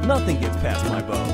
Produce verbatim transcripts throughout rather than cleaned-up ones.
Nothing gets past my bow.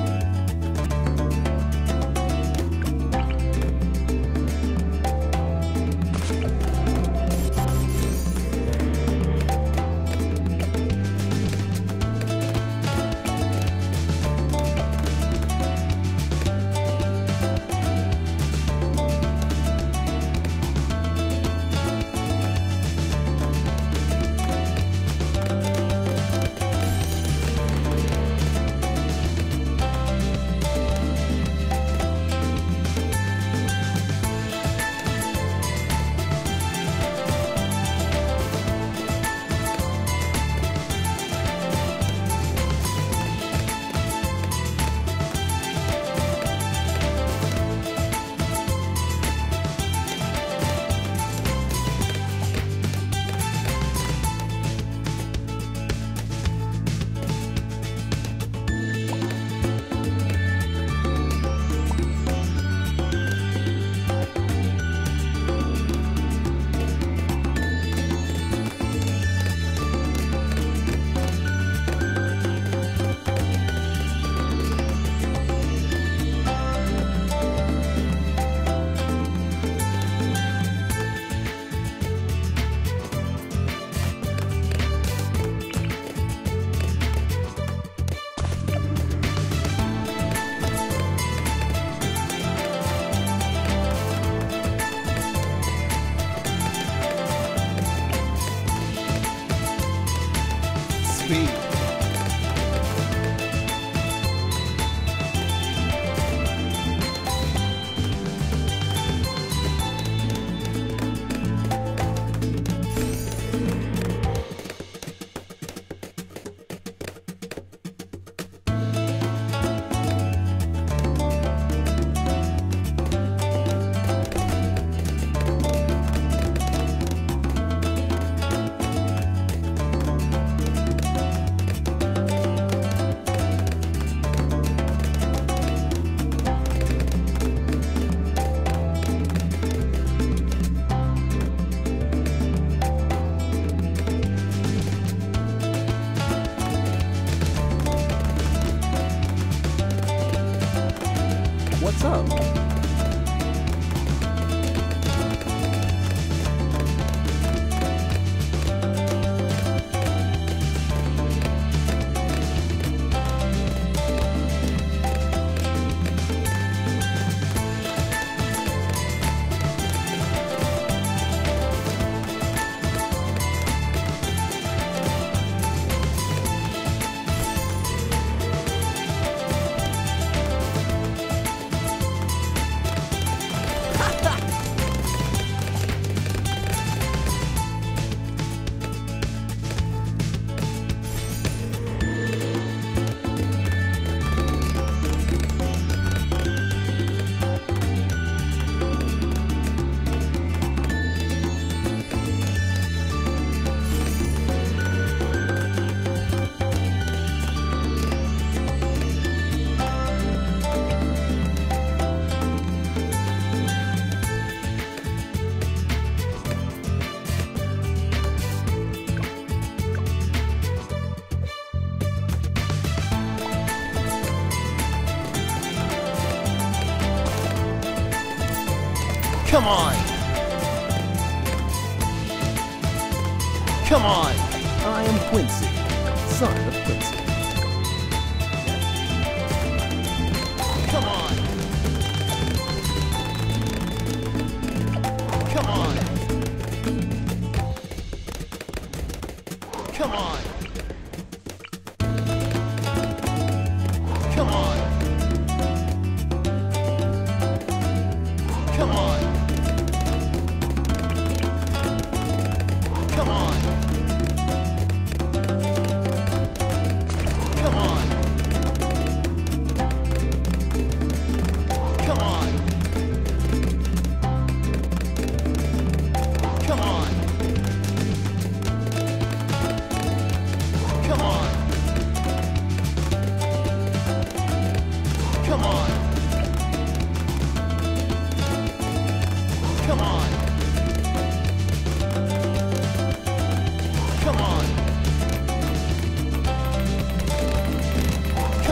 What's up? Come on! Come on! I am Quincy, son of Quincy. Come on! Come on! Come on! Come on! Come on! Come on! Come on! Come on! Come on! Come on! Come on! Come on! Come on!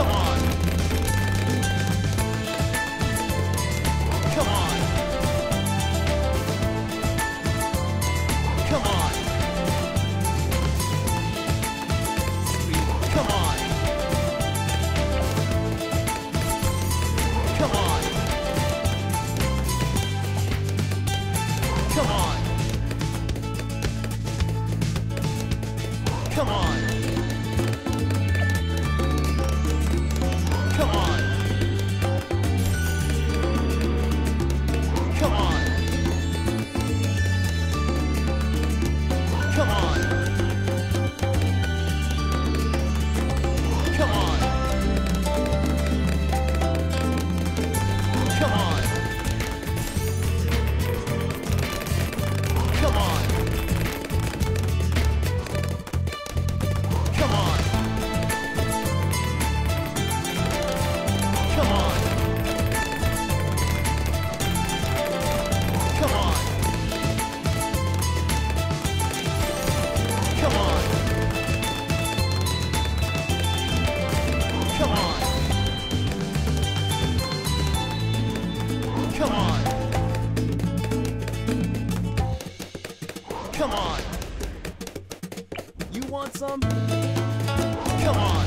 Come on. You want some? Come on.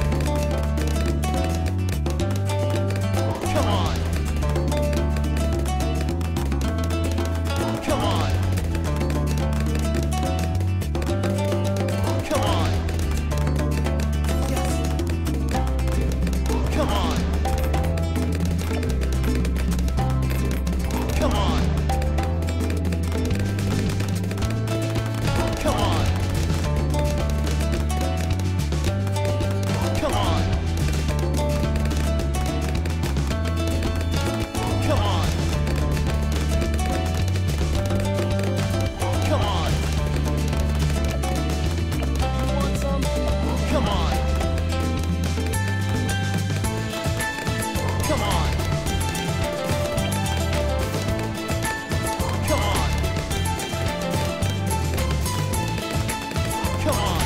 Come on. Come on. Come on. Yes. Come on. Come on. Come on. Come on. Come on. Come on. You want some? Come on. Come on. Come on. Come on.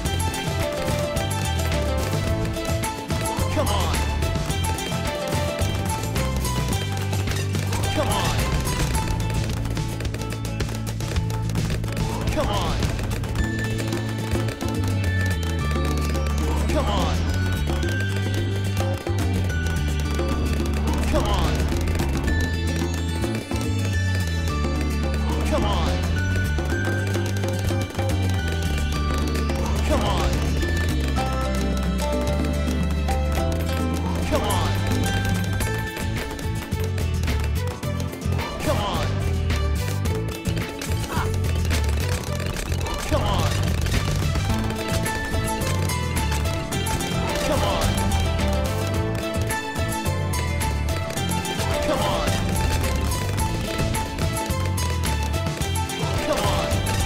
Come on. Come on. Come on. Come on. Come on. Come on. Come on. Come on. Come on. Ah. Come on. Come on. Come on. Come on.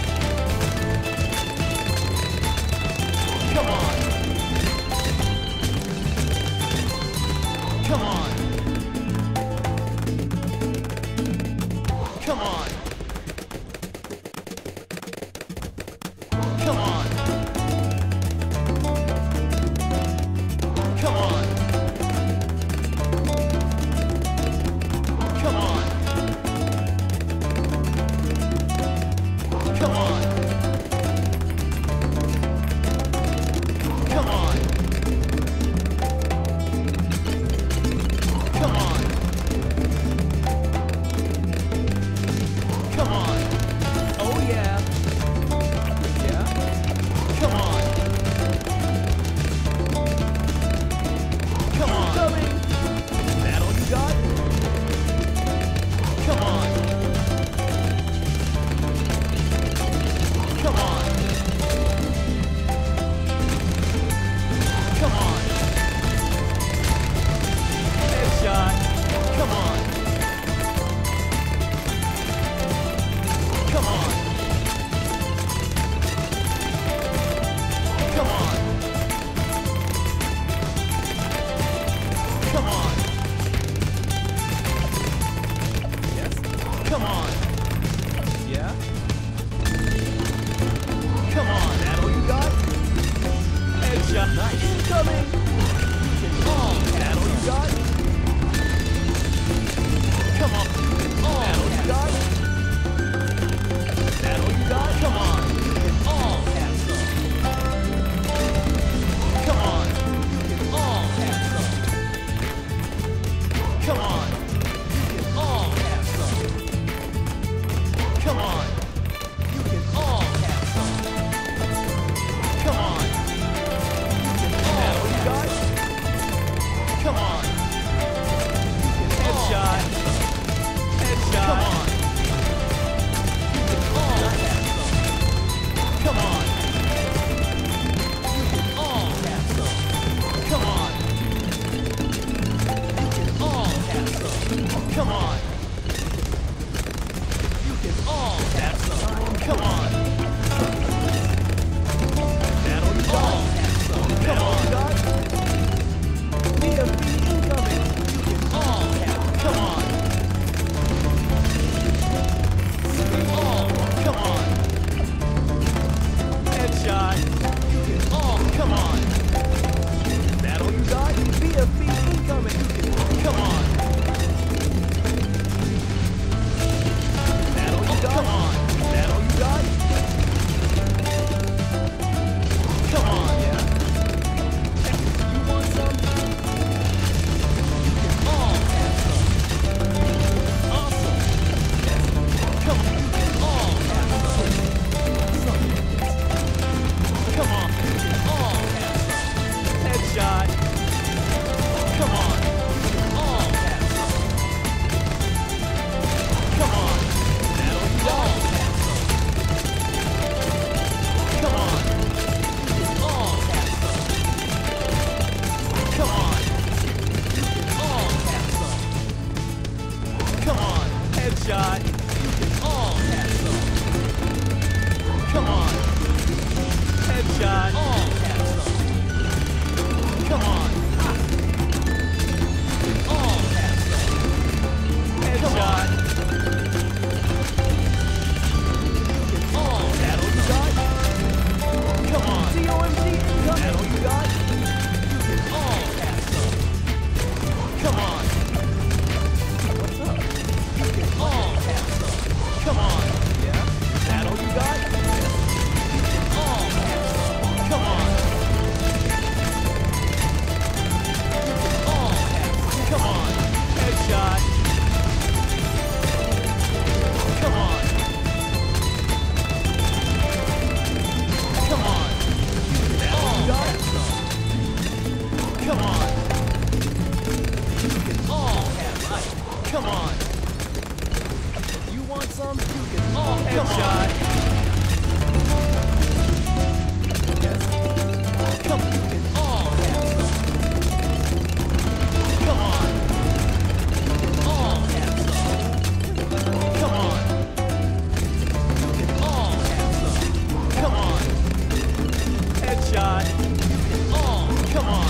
Come on. Come on. Come on. Come on. Come on. Come on. Come on. Come on. Come on. Come on. Oh yeah. Yeah. Come on. Come on. Coming. Is that all you got? Come on. Come on. Come on. Headshot. Come on. Come on. Come on. Come on. Yes. Come on. Yeah. Come on. That all you got? Headshot. Nice. Incoming. Oh, that all you got? Come on. Oh, that all you got? That all you got? Come on. Oh, have some. Come on. You can all have some. Come on. You can all have some. Come on. You can all have some. Come on. You can all have some. Come on. You can headshot. Headshot. Come on. You can all have some. Come on. You can all have some. Come on. You can all have some. Come on. You can all have some. Come on. That all you all have some. Come on. Need a beat incoming. You can all have. Come on. You can all. Come on. Headshot. You can all. Come on. That all you got? Be a beat incoming. You can. Come on. That all you got? Come on. That all you got? You can all headshot. Yes. Come on, you can all have some. Come on. You can all have some. Come on. You can all have some. Come on. Headshot. You can all. Come on.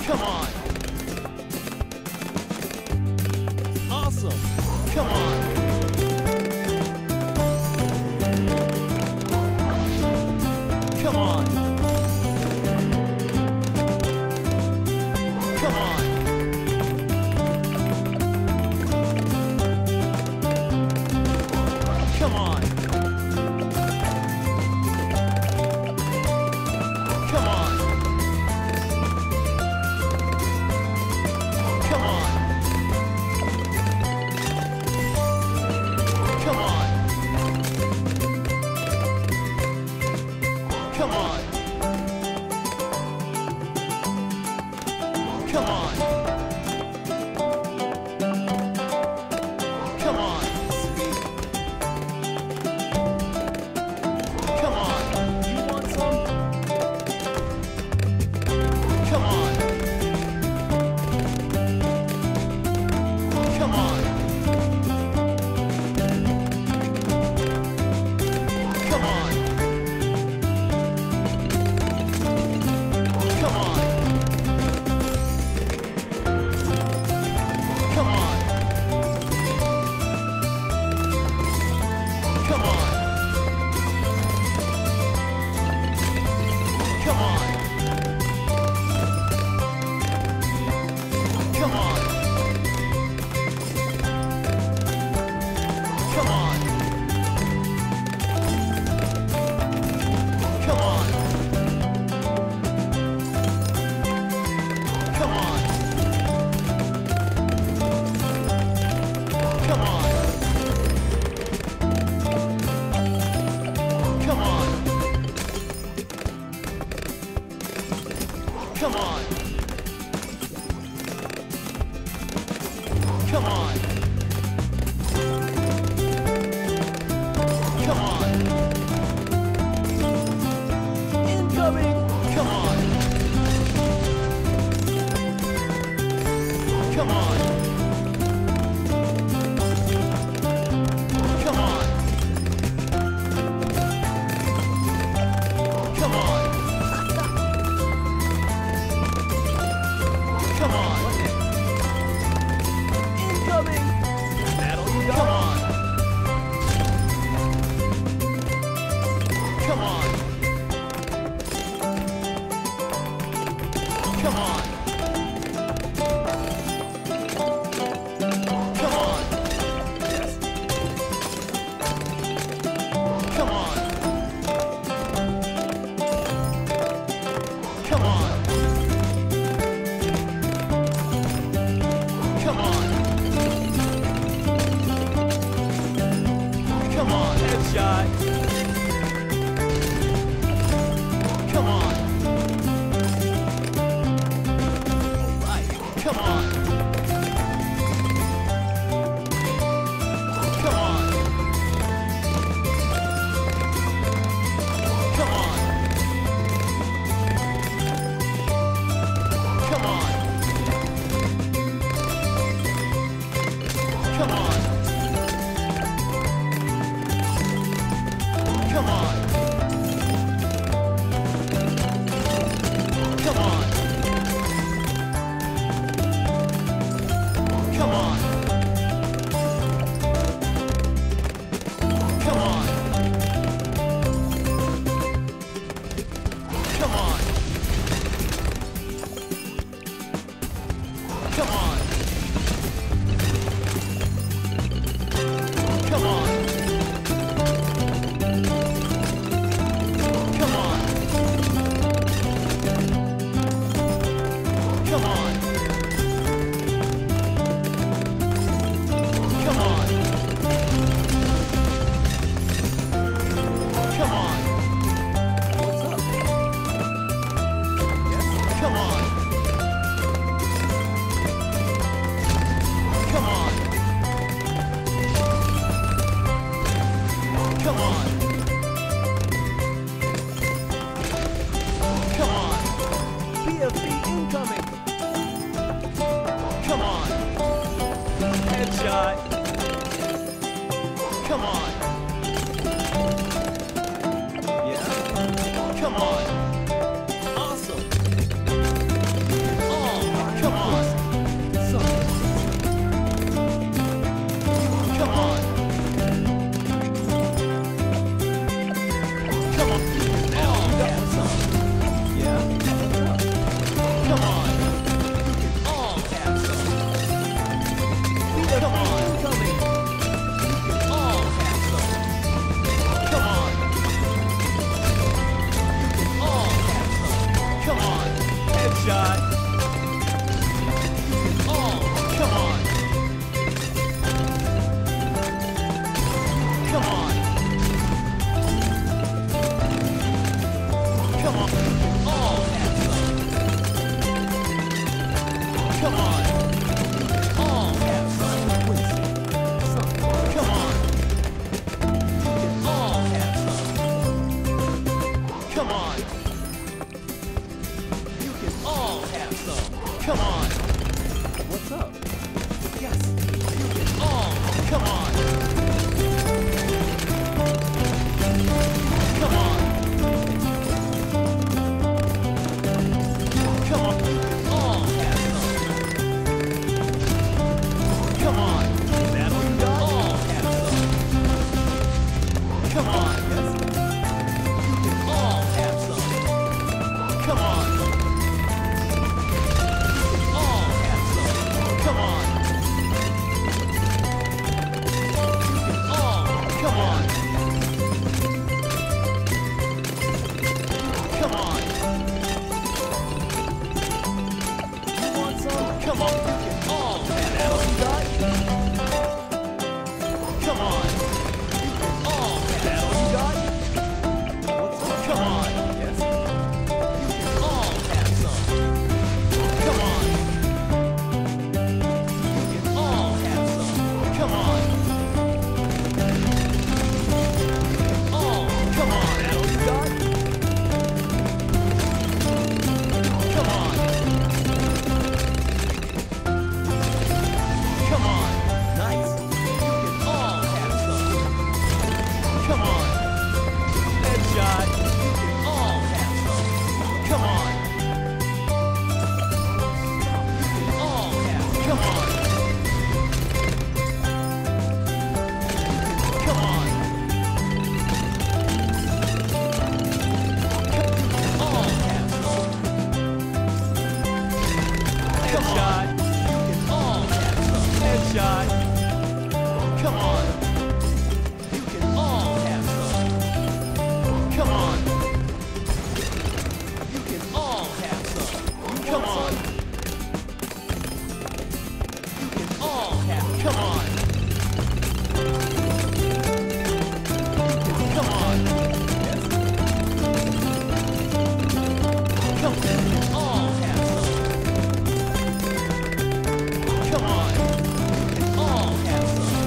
Come on. Awesome. Come on. Come on. Come on. Come on. Come on. Come on. Come on. Come on. Come on. Come on. Sweet. Come on. You want some? Come on. Come on. Come on. Come on. Come on. Come on. Come on. Come on. Come on. Come on. Come on. Come on. Come on. Come on. Come on. Come on. Incoming. Come on. Come on. Come on. Come on. Come on. Incoming. That'll you Come on. Come on. Come on. Come on. Yes. Come on. Come on. Come on. Come on. Headshot. Come on. All right. Come on. Come on. Come on. Come on. Come on. Come on. Come on. Come on. Come on. Come on. Come on. Come on. Come on. Come on. Come on. Come on. What's up? Yes. Come on. Come on. Come on. Come on. B F B incoming. Come on. Headshot. Come on. Yeah. Come on. Awesome. All Come on. You can all have some. Some. Come on. You can all have some. Come on. You can all have some. Come on. What's up? Yes. You can all. Come on. Come on. Come on. You can all have some. Come on. Is that all you got? All have some. Come on. Yes. You can all have some. Come on. You can all have some. Come on. You can all. Come on. Come on. You want some? Come on. You can all have that all you got? Come on. You can all have that all you got? What's up? Come on. Yes. You can all have some. Come on. You can all have some. Come on. You can all. Come on. That all you got? Come on. Come on. Nice. You can all have some. Come on. Headshot. You can all have some. Come on. You can all have. Come on. Come on. You can all have some. Headshot. You can all have some. Headshot. Come on. You can all have some. Come on. You can all have some. Come on. You can all have. Come on. Come on. Yes. Come on. You can all have some. Come on. You can all have some.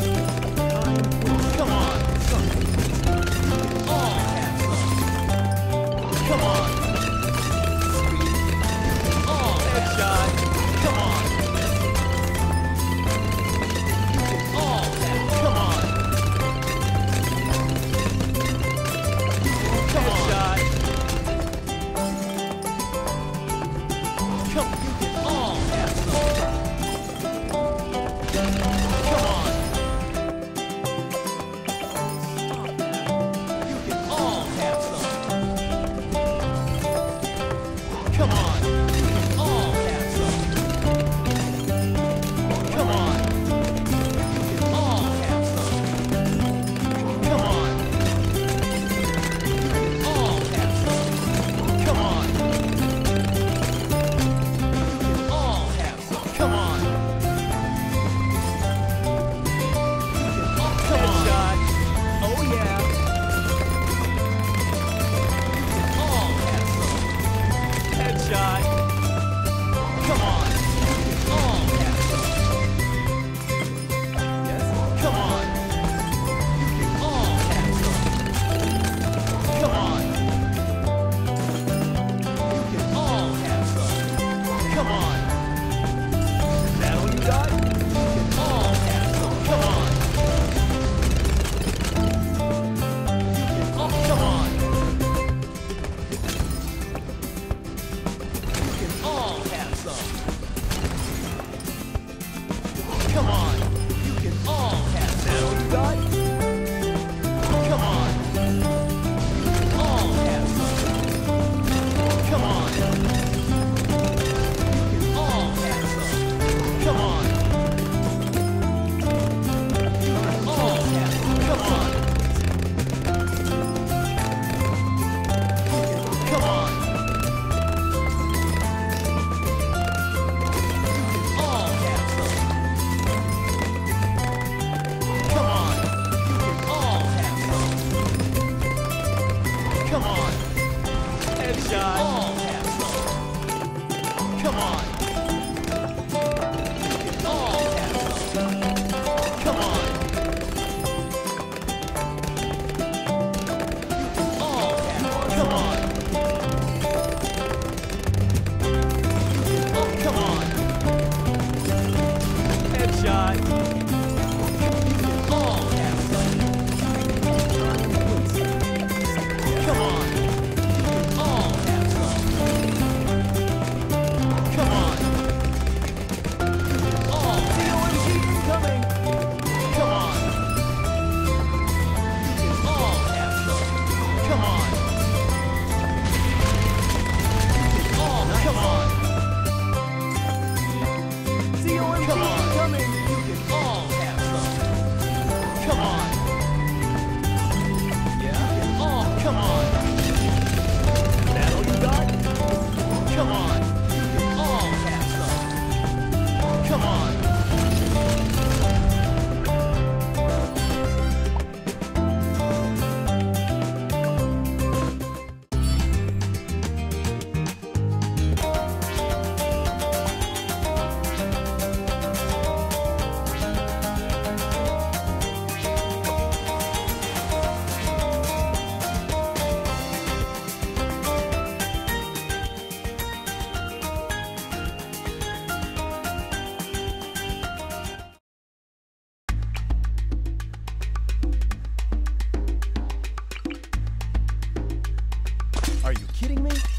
Come on. Some. You can all have some. Come on. Sweet. You can all headshot. Come on. You can all have. Come on. Come on. Headshot. Come. You can all have some. Come on. You can all have some. Come on. You can all have some. Come on. You can all have some. Come on. You can all have some. Come on.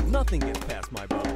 Nothing gets past my bow.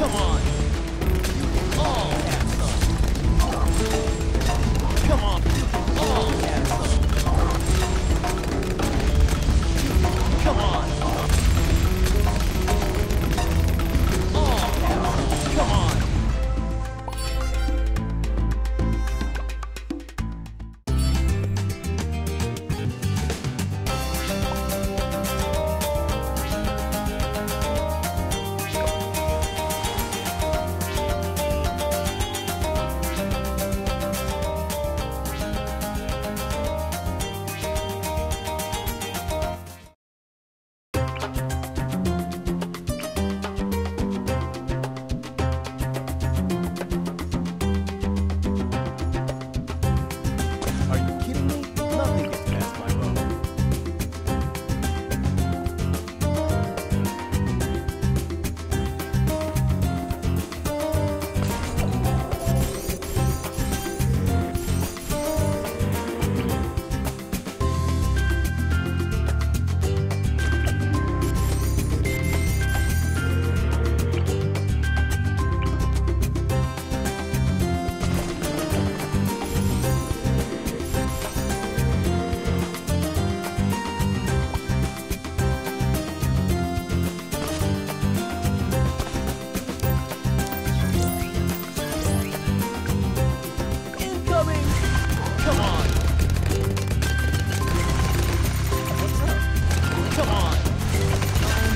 Come on. You can all have some. Come on. You can all have some. Come on. All have some. Come on. Are you kidding me? Nothing gets past my bow. Incoming! Come on! What's up? Come on! I'm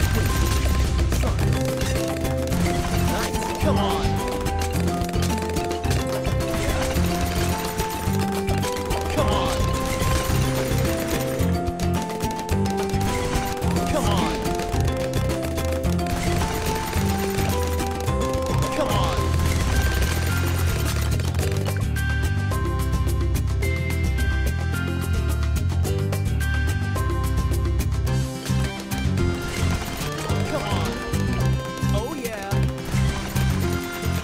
nice! Come on! Yeah. Come on! Come on! Come on! Come on. Oh yeah.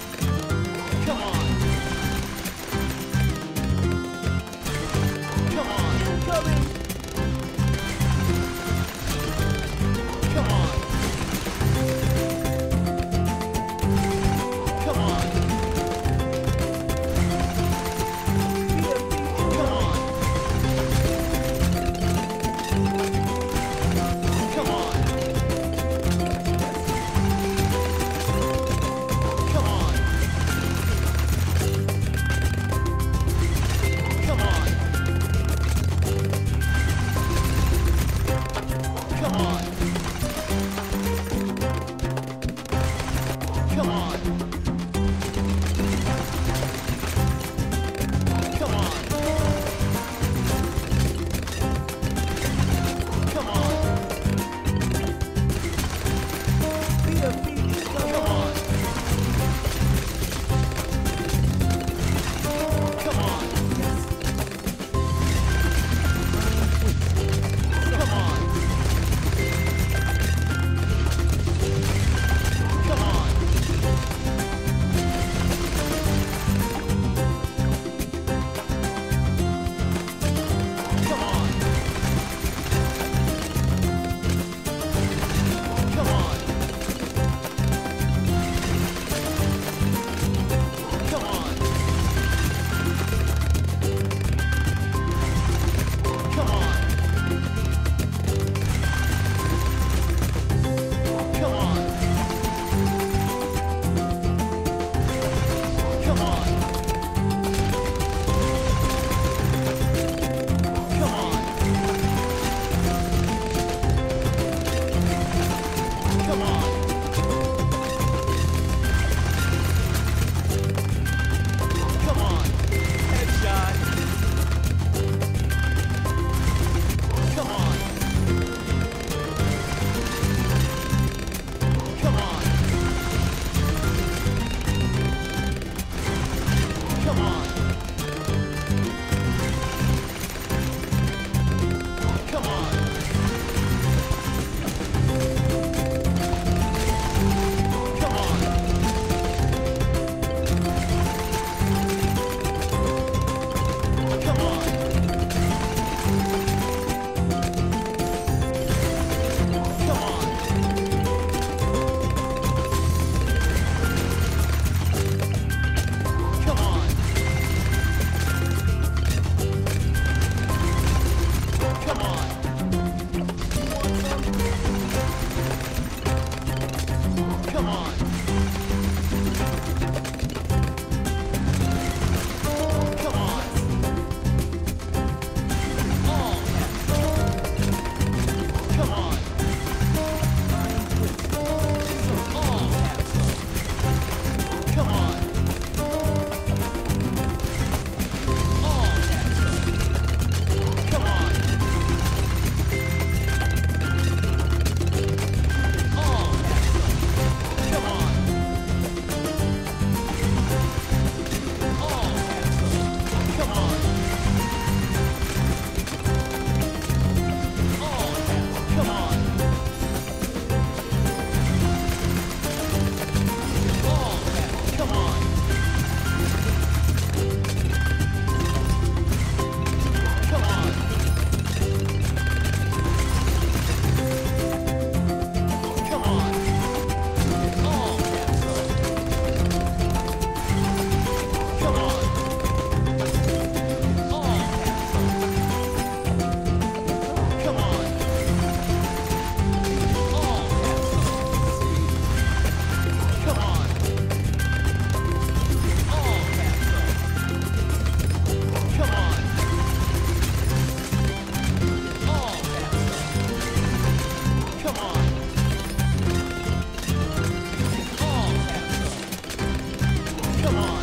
Come on.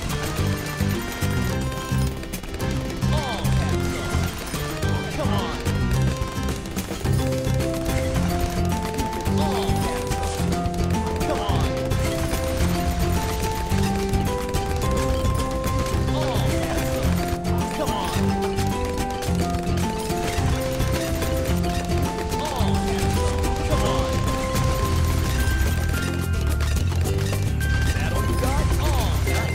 All have some. Come on. All have some. Come on. All have some. Come on. All have some. Come on. Battle start. All have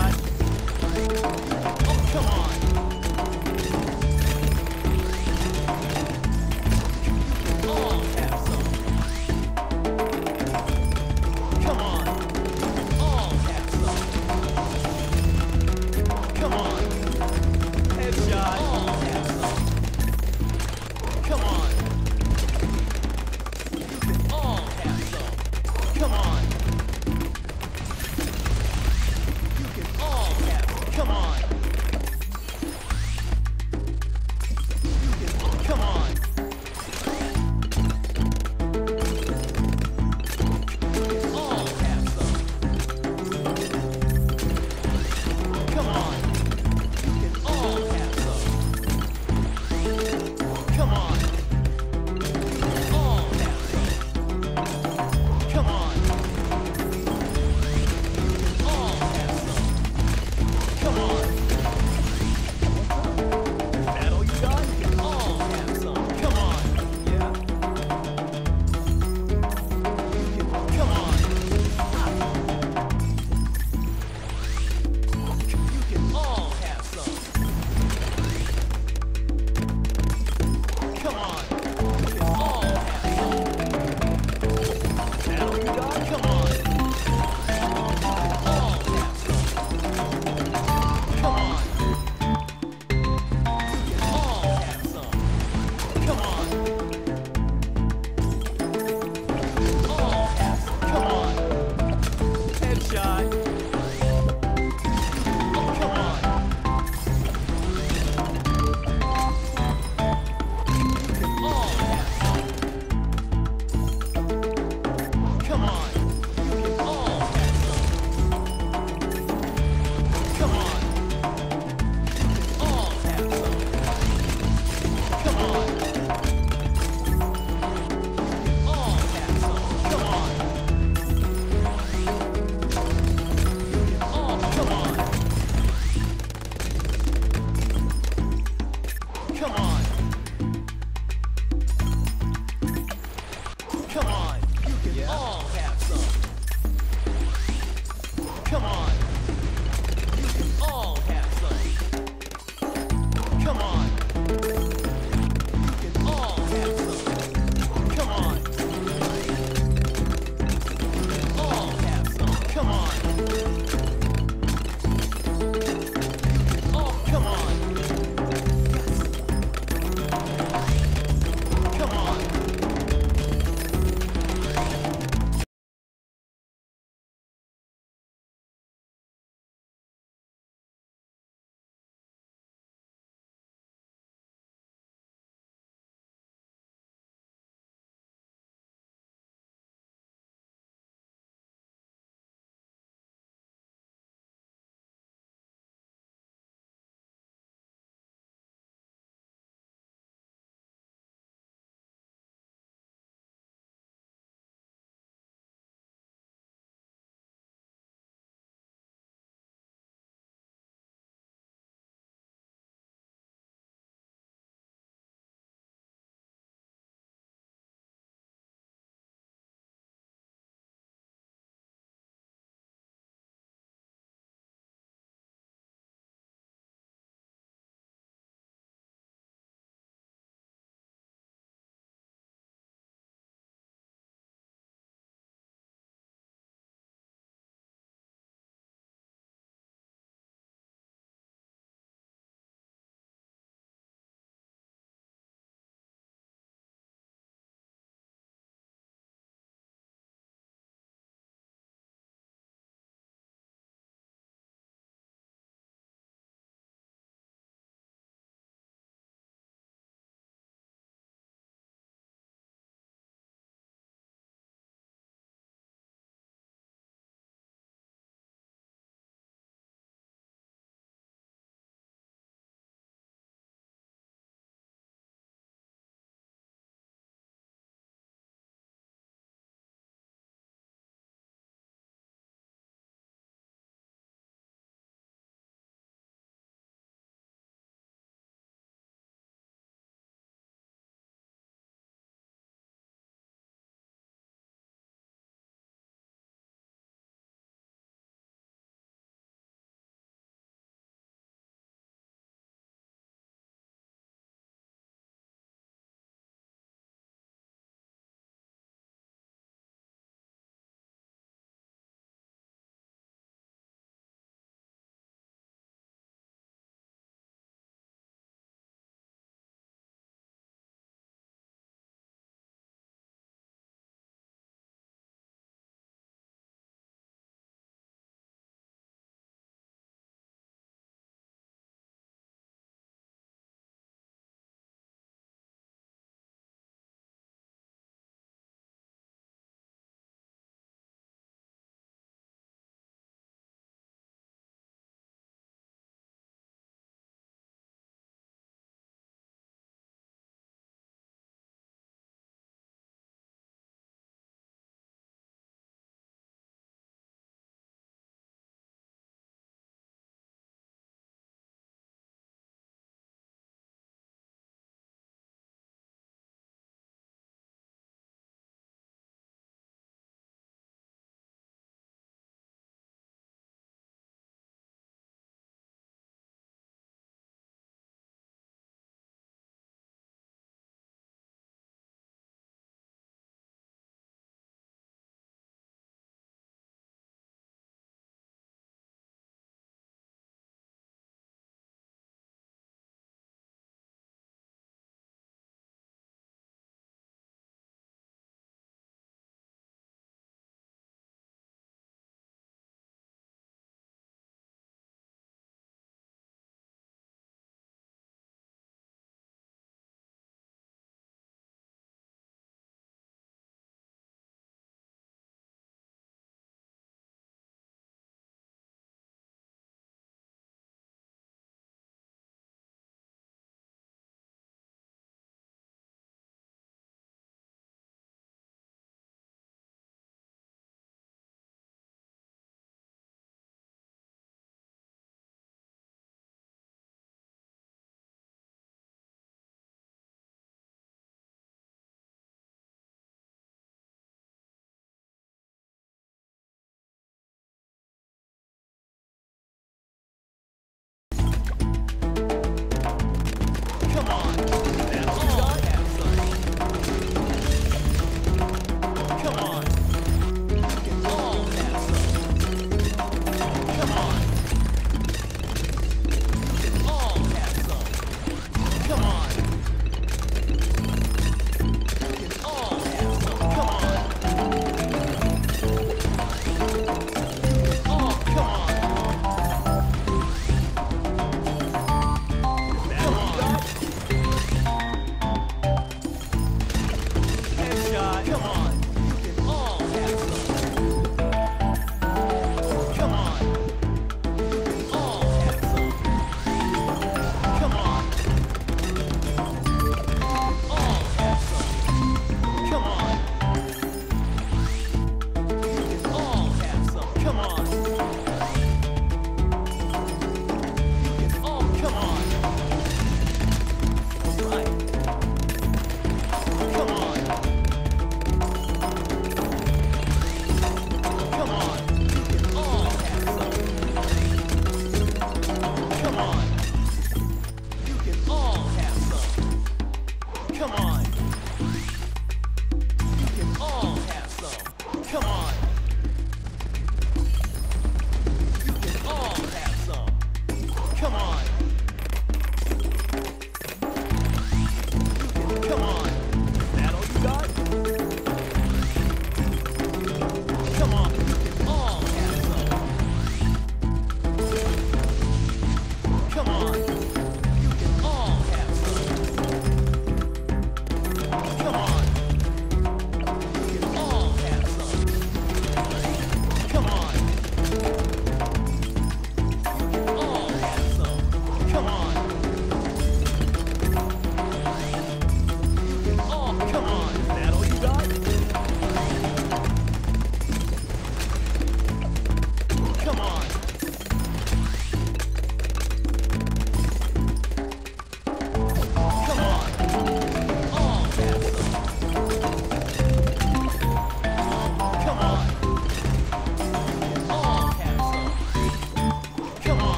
shot. Oh, come on. All have some. Come on. All have some. Come on. Headshot. All have some. Come on. You can all have some. Come on. You can all have some. Come on. You can all, come on. You can all have some. Come on. You can all have some. Come on. You can all have some. Come on. You can all have some. Come on.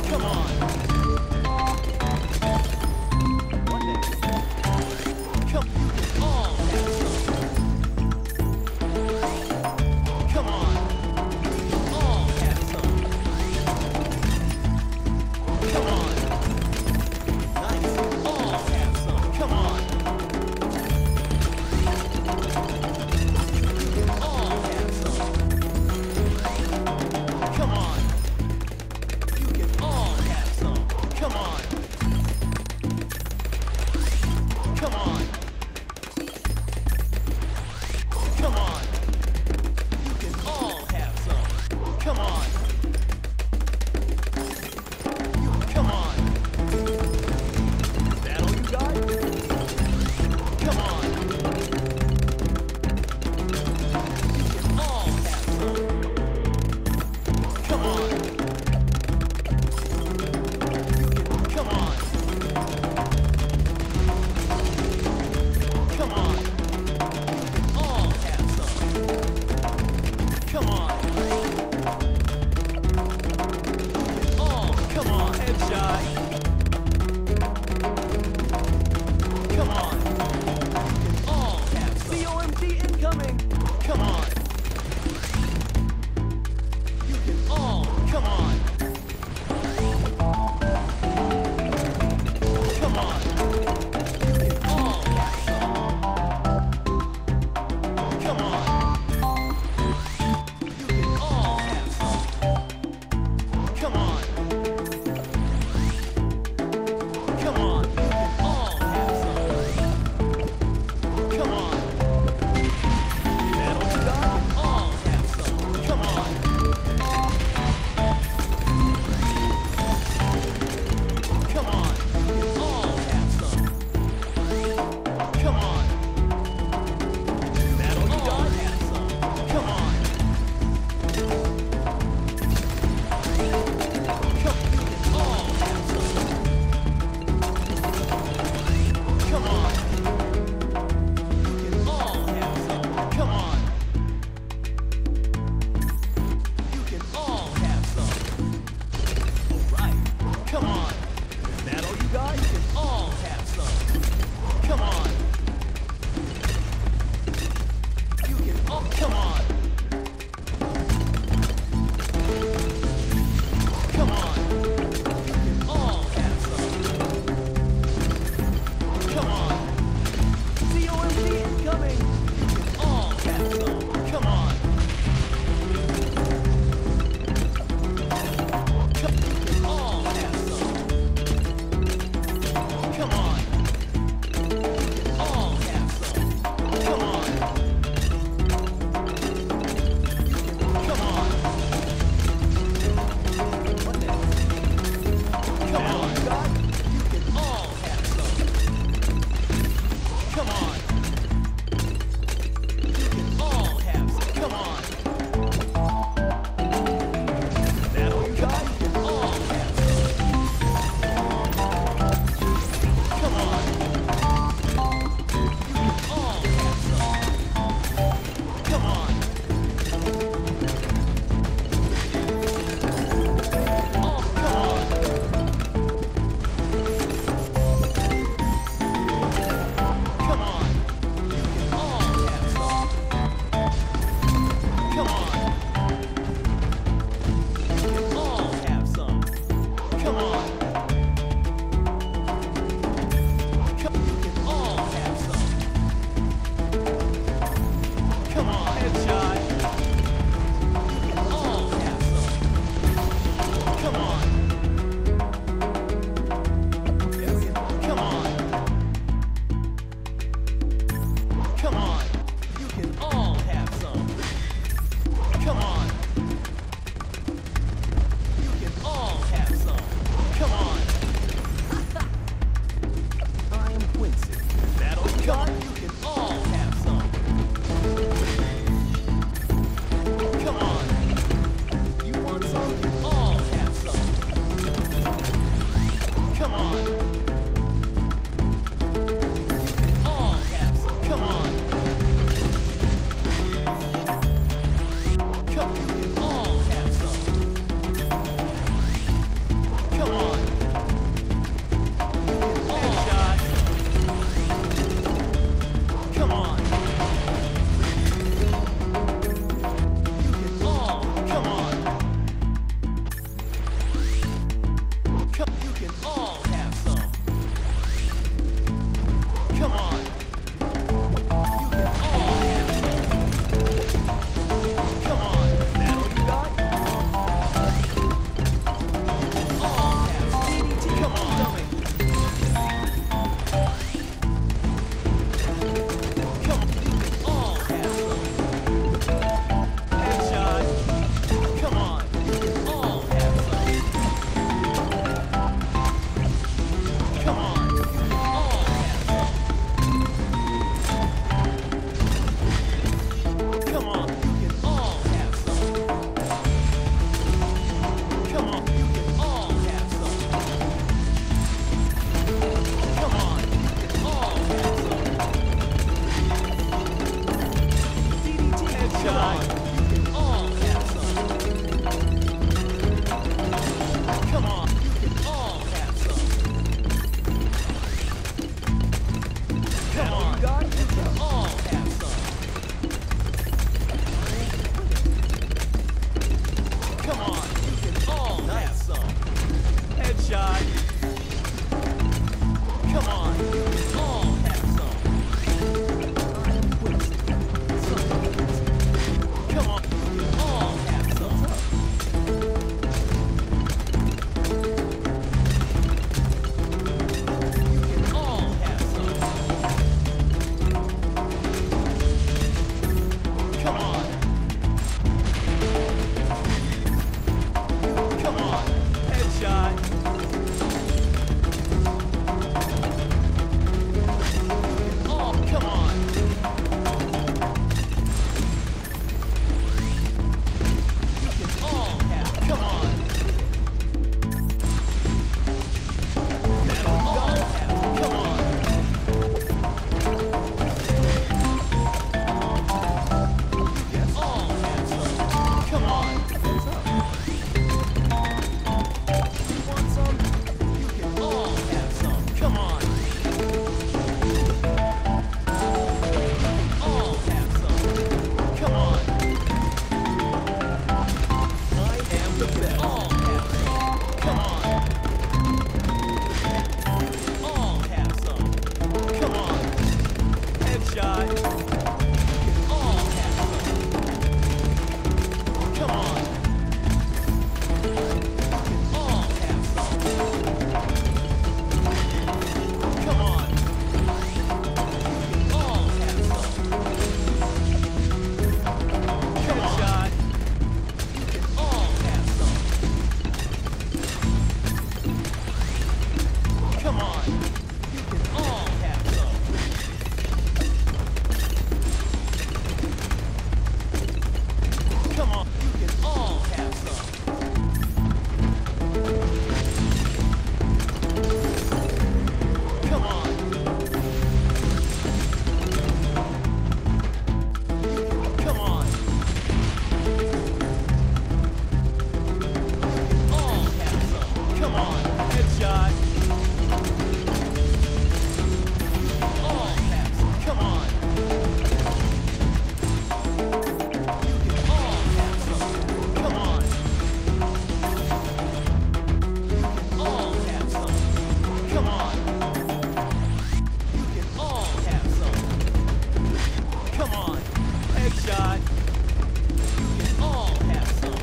Come on. One day. Come, you can all have some. Come on. You can all have some. Come on. Nice. All have some. Come on. You can all have some. Come on. You can all have some. Come on. Come on. Come on. You can all have some. Come on. You come on. Is that all you got? Come on. You can all have some. Come on. Come on. Come on. You can all have some. Come on. You can all, come on, headshot. Come on. You can all have some. C O M G incoming. Come on. You can all, come on. Come on. You can all have some. Come on. You can all have some. Come on. can all have some. Come on. You can all have some. Come on. Is that all you got? You can all have some. B T D, come on. Dummy. Come on. You can all have some. Headshot. Come on. You can all have some. Come on. You can all have some. Come on. You can all have some. Come on. You can all have some. Come on. You can all have some. D D T headshot. You can all have some. Come on. You can all have some. Come on. You got it. You can all have some. Come on. You can all have some. Headshot. Come on. You can all have some. Come on. You can all have some. You can all have some. Come on. Come on. Headshot. Oh, come on. You can all have. Come on. That'll all have. Come on. You can all have some. Come on. What's up? You want some? You can all have some. Come on. All have some. Come on. I am the best. All have some. Come on. All have some. Come on. Headshot. You can all have some. Come on. You can all have some. Come on. You can all have some. Headshot. You can all have some. Come on. You can all have some. Come on. You can all have some. Come on. Come on. You can all have some. Come on. Headshot. All have some. Come on. You can all have some. Come on. You can all have some. Come on. You can all have some. Come on. Headshot. You can all have some.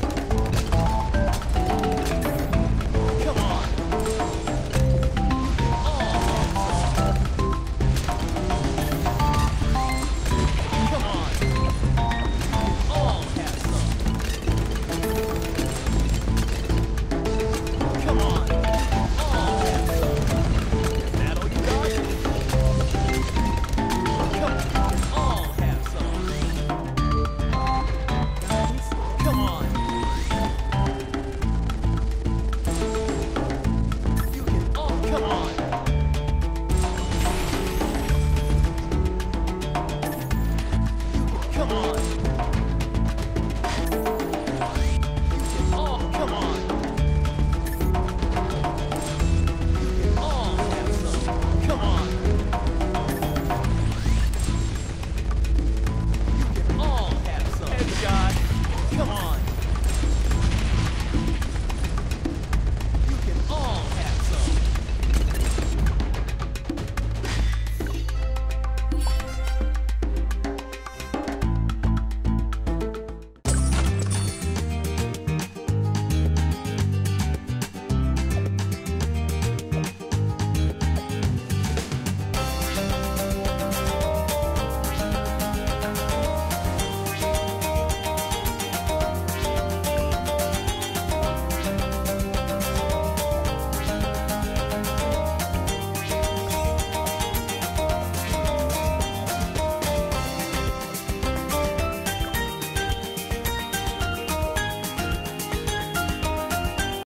Come on. You can all have some. Come on. You can all have some. Come on. You can all have some. Is that all you got? Come on. You can all have some. Guys, come on. You can all, come on.